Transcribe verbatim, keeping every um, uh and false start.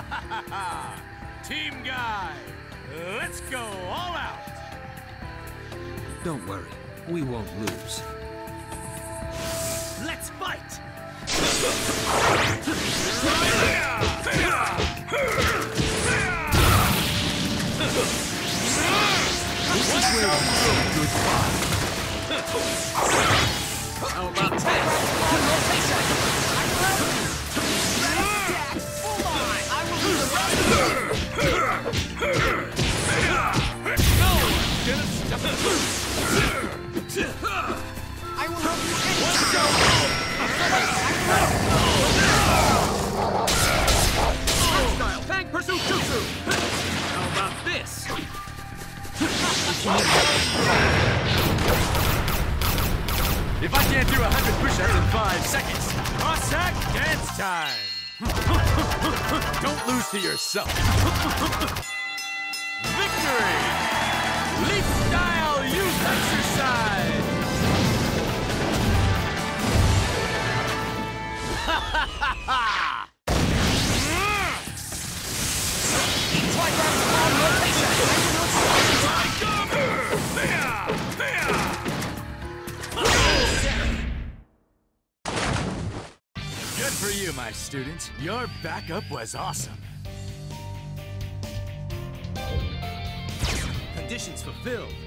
Team Guy, let's go all out! Don't worry, we won't lose. Let's fight! This is where we say goodbye. How about ten? Full on! I will do the rest. No one's gonna stop us. I will help you. One show! Style tank pursuit jutsu! How about this? If I can't do a hundred push-ups in five seconds, Cossack dance time! Don't lose to yourself. Victory! Leap style youth exercise! Ha ha ha ha! Try that small rotation. Good for you, my student. Your backup was awesome. Conditions fulfilled.